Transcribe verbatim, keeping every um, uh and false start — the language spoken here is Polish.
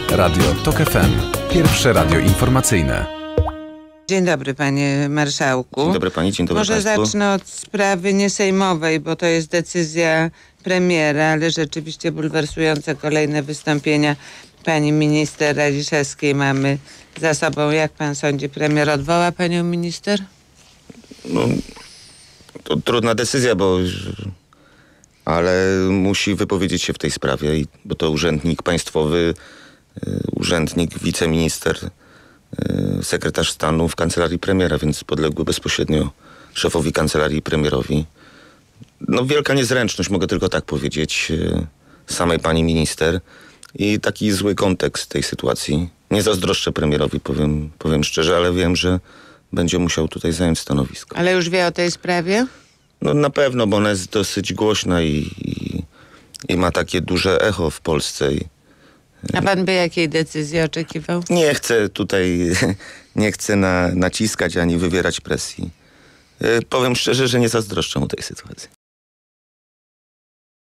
Radio Tok F M. Pierwsze radio informacyjne. Dzień dobry, panie marszałku. Dzień dobry pani, dzień dobry Może państwu. zacznę od sprawy niesejmowej, bo to jest decyzja premiera, ale rzeczywiście bulwersujące kolejne wystąpienia pani minister Radziszewskiej mamy za sobą. Jak pan sądzi, premier odwoła panią minister? No, to trudna decyzja, bo ale musi wypowiedzieć się w tej sprawie, bo to urzędnik państwowy, urzędnik, wiceminister, sekretarz stanu w kancelarii premiera, więc podległy bezpośrednio szefowi kancelarii premierowi. No wielka niezręczność, mogę tylko tak powiedzieć, samej pani minister i taki zły kontekst tej sytuacji. Nie zazdroszczę premierowi, powiem, powiem szczerze, ale wiem, że będzie musiał tutaj zająć stanowisko. Ale już wie o tej sprawie? No na pewno, bo ona jest dosyć głośna i, i, i ma takie duże echo w Polsce. I, A pan by jakiej decyzji oczekiwał? Nie chcę tutaj, nie chcę na, naciskać ani wywierać presji. Yy, powiem szczerze, że nie zazdroszczę mu tej sytuacji.